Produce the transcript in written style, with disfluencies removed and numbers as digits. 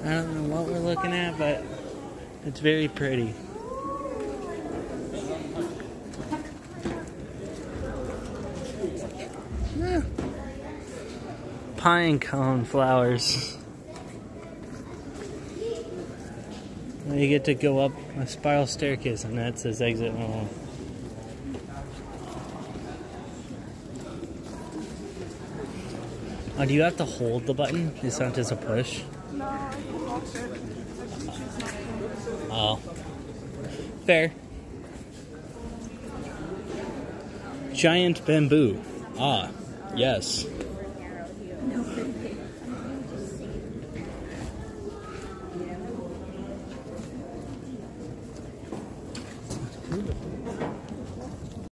I don't know what we're looking at, but it's very pretty. Yeah. Pine cone flowers. You get to go up a spiral staircase, and that says exit 1. Oh, do you have to hold the button? It's not just a push? No, I can walk it. Oh. Fair. Giant bamboo. Ah, yes.